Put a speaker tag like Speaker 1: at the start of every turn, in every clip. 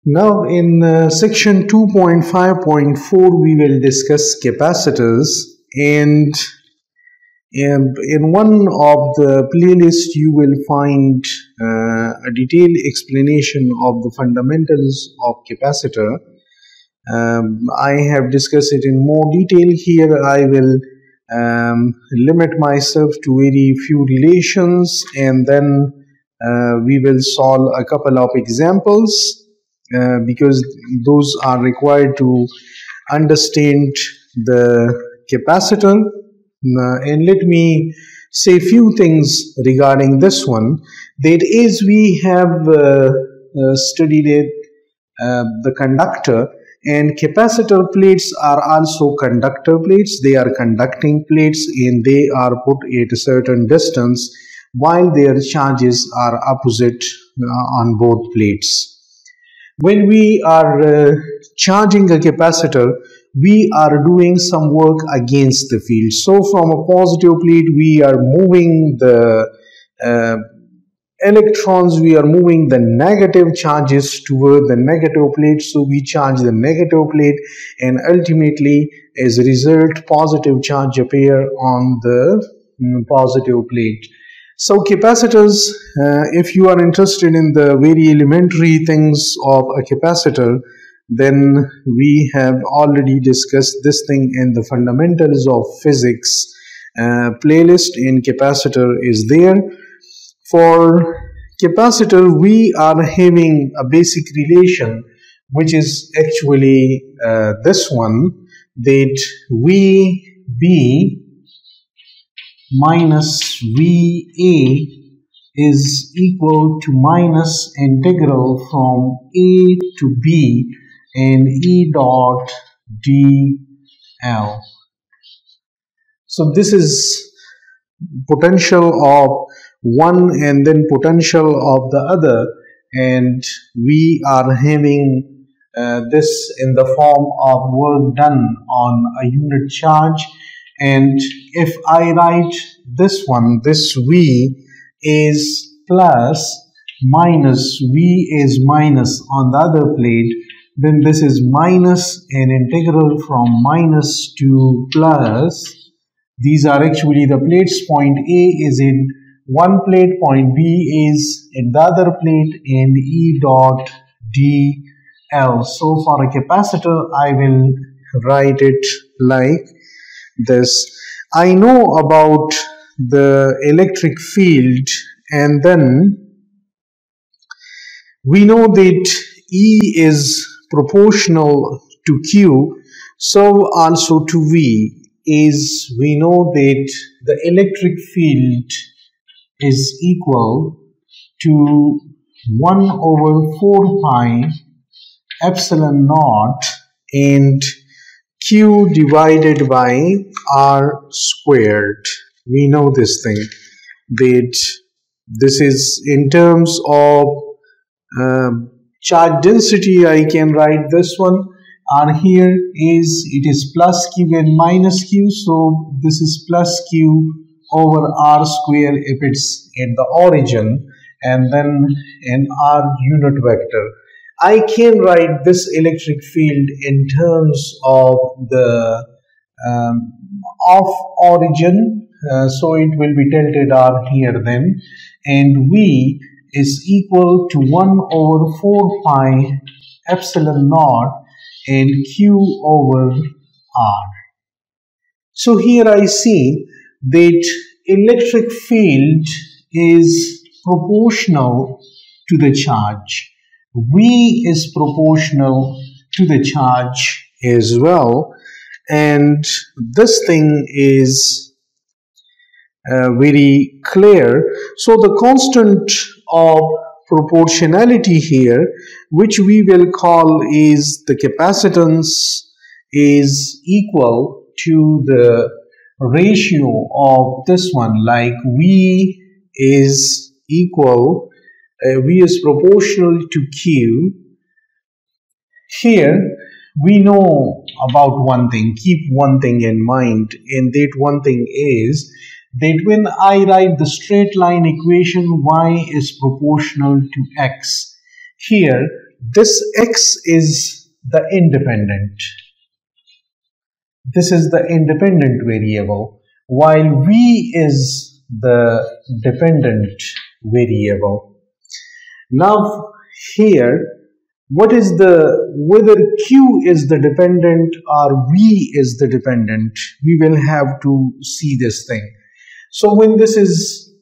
Speaker 1: Now in section 2.5.4 we will discuss capacitors, and in one of the playlists you will find a detailed explanation of the fundamentals of capacitor. I have discussed it in more detail. Here I will limit myself to very few relations, and then we will solve a couple of examples because those are required to understand the capacitor. And let me say a few things regarding this one. That is, we have studied it, the conductor, and capacitor plates are also conductor plates. They are conducting plates and they are put at a certain distance while their charges are opposite on both plates. When we are charging a capacitor, we are doing some work against the field. So from a positive plate we are moving the electrons, we are moving the negative charges toward the negative plate, so we charge the negative plate, and ultimately as a result positive charge appear on the positive plate. So capacitors, if you are interested in the very elementary things of a capacitor, then we have already discussed this thing in the fundamentals of physics playlist, and capacitor is there. For capacitor we are having a basic relation which is actually this one, that VB minus VA is equal to minus integral from A to B and E dot dl. So this is potential of one and then potential of the other, and we are having this in the form of work done on a unit charge. And if I write this one, this V is plus minus, V is minus on the other plate, then this is minus an integral from minus to plus. These are actually the plates. Point A is in one plate, point B is in the other plate, and E dot dl. So for a capacitor I will write it like this. I know about the electric field, and then we know that E is proportional to Q, so also to V. Is we know that the electric field is equal to 1 over 4 pi epsilon naught and Q divided by R squared. We know this thing, that this is in terms of charge density. I can write this one. R here is, it is plus Q and minus Q, so this is plus Q over R square if it's at the origin, and then an R unit vector. I can write this electric field in terms of the off origin, so it will be tilted R here then, and V is equal to 1 over 4 pi epsilon naught and Q over R. So here I see that electric field is proportional to the charge. V is proportional to the charge as well, and this thing is very clear. So the constant of proportionality here, which we will call is the capacitance, is equal to the ratio of this one, like V is equal, V is proportional to Q. Here we know about one thing, keep one thing in mind, and that one thing is that when I write the straight line equation, y is proportional to x. Here this X is the independent. This is the independent variable, while V is the dependent variable. Now here, what is whether Q is the dependent or V is the dependent, we will have to see this thing. So when this is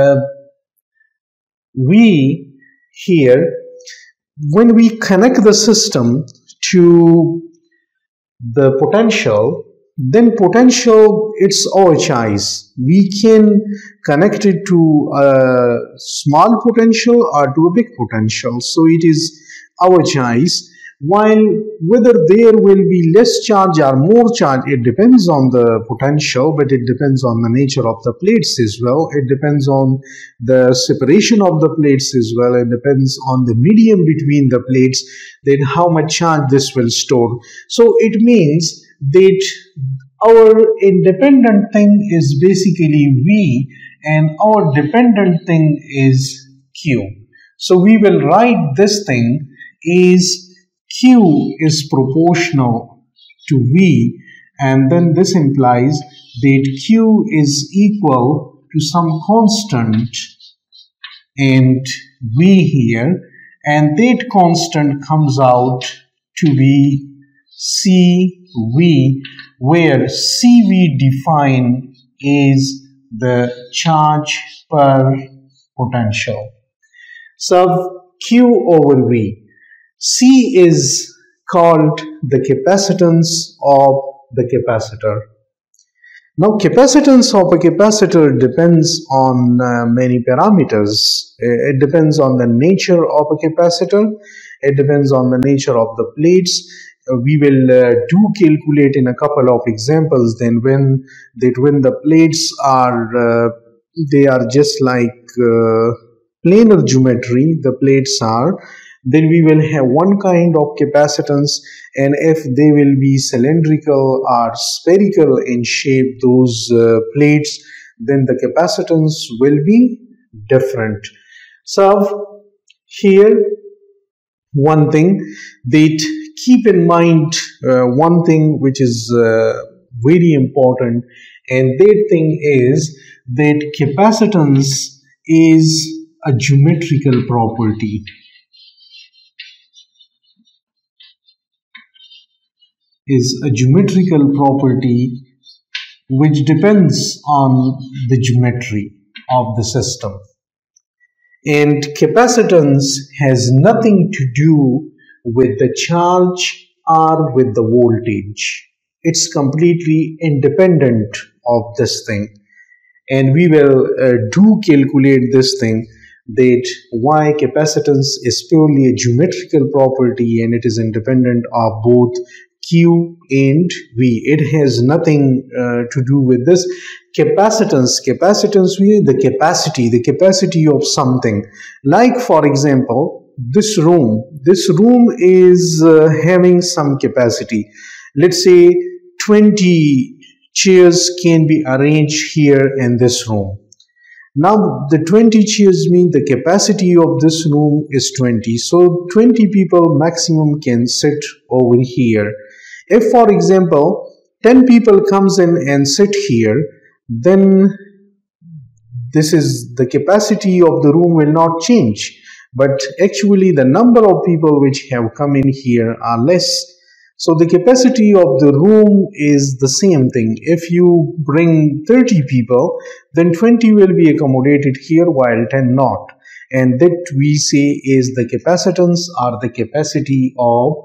Speaker 1: V here, when we connect the system to the potential, then potential, it's our choice. We can connect it to a small potential or to a big potential. So it is our choice. While whether there will be less charge or more charge, it depends on the potential, but it depends on the nature of the plates as well. It depends on the separation of the plates as well. It depends on the medium between the plates, then how much charge this will store. So it means that our independent thing is basically V and our dependent thing is Q. So we will write this thing is Q is proportional to V, and then this implies that Q is equal to some constant and V here, and that constant comes out to be CV, where CV defined is the charge per potential. So Q over V. C is called the capacitance of the capacitor. Now, capacitance of a capacitor depends on many parameters. It depends on the nature of a capacitor. It depends on the nature of the plates. We will do calculate in a couple of examples. Then when the plates are they are just like planar geometry, the plates are, then we will have one kind of capacitance, and if they will be cylindrical or spherical in shape, those plates, then the capacitance will be different. So here, one thing that keep in mind, one thing which is very important, and that thing is that capacitance is a geometrical property. Is a geometrical property which depends on the geometry of the system. And capacitance has nothing to do with the charge or with the voltage. It's completely independent of this thing. And we will do calculate this thing, that why capacitance is purely a geometrical property and it is independent of both Q and V. It has nothing to do with this. Capacitance, the capacity of something. Like for example, this room is having some capacity. Let's say 20 chairs can be arranged here in this room. Now the 20 chairs mean the capacity of this room is 20. So 20 people maximum can sit over here. If for example 10 people comes in and sit here, then this is the capacity of the room will not change. But actually the number of people which have come in here are less. So the capacity of the room is the same thing. If you bring 30 people, then 20 will be accommodated here while 10 not. And that we say is the capacitance or the capacity of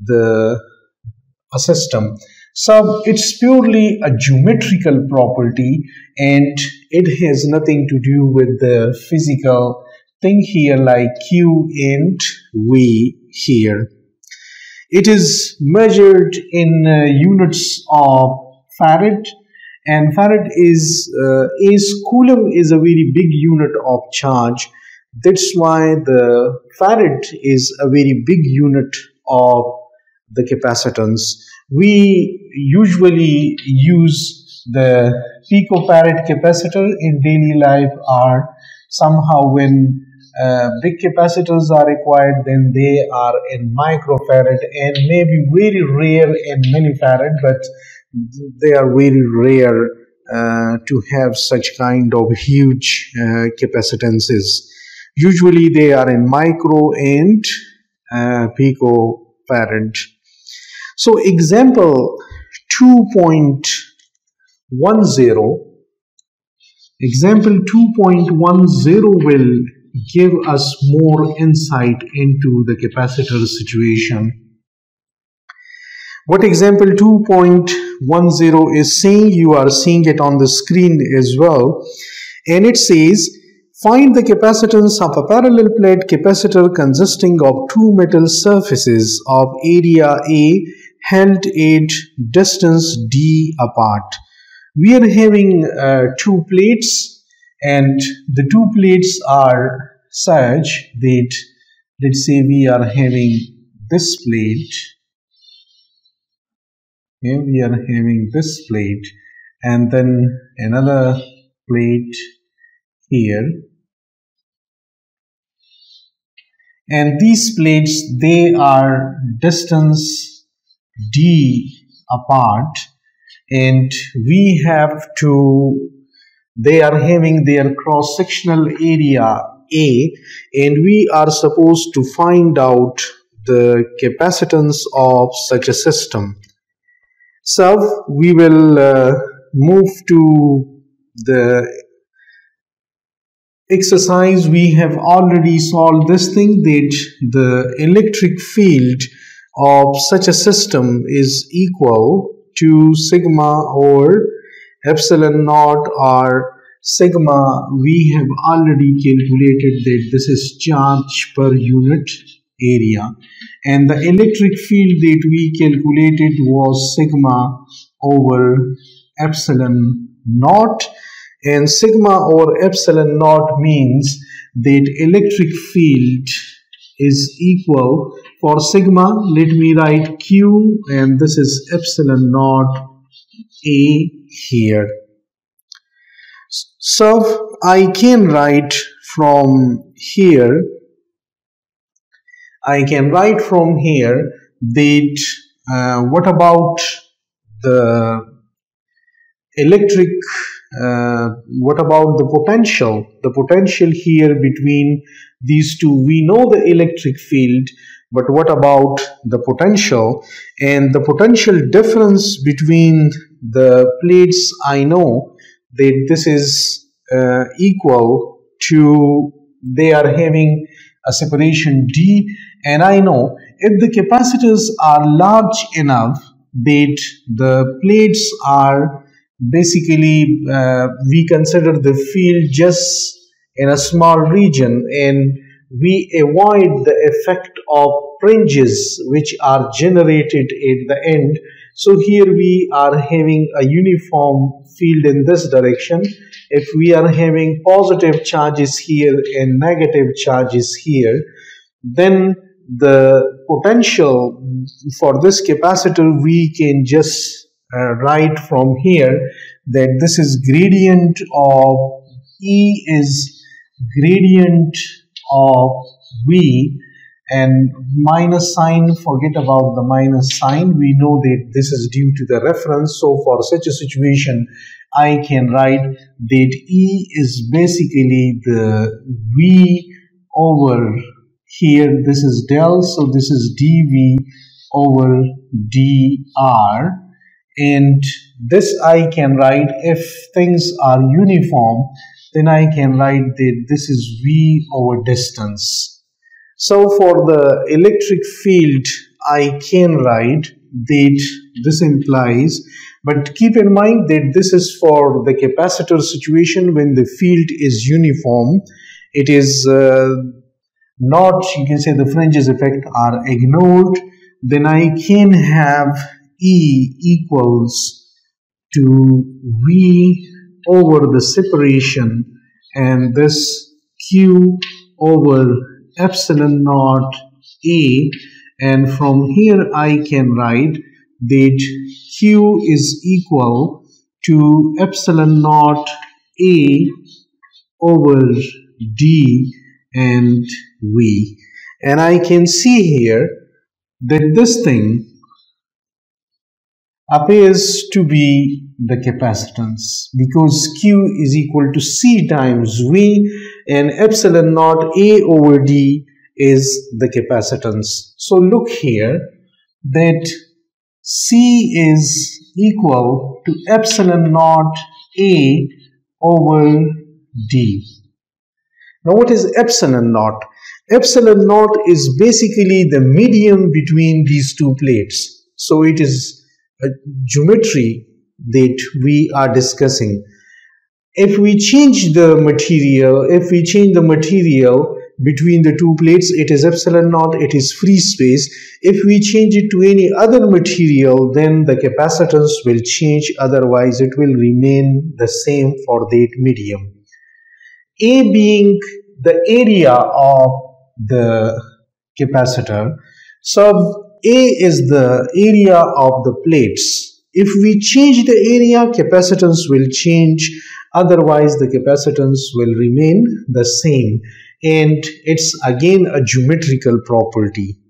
Speaker 1: a system. So it's purely a geometrical property and it has nothing to do with the physical thing here like Q and V here. It is measured in units of farad, and farad is coulomb is a very big unit of charge. That's why the farad is a very big unit of the capacitance. We usually use the picofarad capacitor in daily life, or somehow when big capacitors are required, then they are in microfarad and maybe very rare in millifarad, but they are very rare to have such kind of huge capacitances. Usually they are in micro and picofarad. So example 2.10, example 2.10 will give us more insight into the capacitor situation. What example 2.10 is saying, you are seeing it on the screen as well, and it says find the capacitance of a parallel plate capacitor consisting of two metal surfaces of area A held at distance d apart. We are having two plates, and the two plates are such that, let's say we are having this plate. Here we are having this plate and then another plate here, and these plates, they are distance d apart, and we have to, they are having their cross-sectional area A, and we are supposed to find out the capacitance of such a system. So we will move to the exercise. We have already solved this thing, that the electric field of such a system is equal to sigma or epsilon naught, or sigma we have already calculated that this is charge per unit area, and the electric field that we calculated was sigma over epsilon naught, and sigma over epsilon naught means that electric field is equal, for sigma let me write q, and this is epsilon naught A here. So I can write from here, that what about the electric, what about the potential? The potential here between these two, we know the electric field, but what about the potential? And the potential difference between the plates, I know that this is equal to, they are having a separation d, and I know if the capacitors are large enough that the plates are basically, we consider the field just in a small region, and we avoid the effect of fringes which are generated at the end. So here we are having a uniform field in this direction. If we are having positive charges here and negative charges here, then the potential for this capacitor we can just write from here that this is gradient of E is gradient of V, and minus sign, forget about the minus sign, we know that this is due to the reference. So for such a situation I can write that E is basically the V over here, this is del, so this is dV over dr, and this I can write, if things are uniform, then I can write that this is V over distance. So for the electric field I can write that this implies, but keep in mind that this is for the capacitor situation when the field is uniform. It is not, you can say the fringes effect are ignored, then I can have E equals to V over the separation, and this Q over epsilon naught A, and from here I can write that Q is equal to epsilon naught A over D, and V. And I can see here that this thing appears to be the capacitance, because Q is equal to C times V, and epsilon naught A over D is the capacitance. So look here that C is equal to epsilon naught A over D. Now what is epsilon naught? Epsilon naught is basically the medium between these two plates. So it is a geometry that we are discussing. If we change the material, between the two plates, it is epsilon naught, it is free space. If we change it to any other material, then the capacitance will change, otherwise it will remain the same for that medium. A being the area of the capacitor, so A is the area of the plates. If we change the area, capacitance will change, otherwise the capacitance will remain the same. And it's again a geometrical property.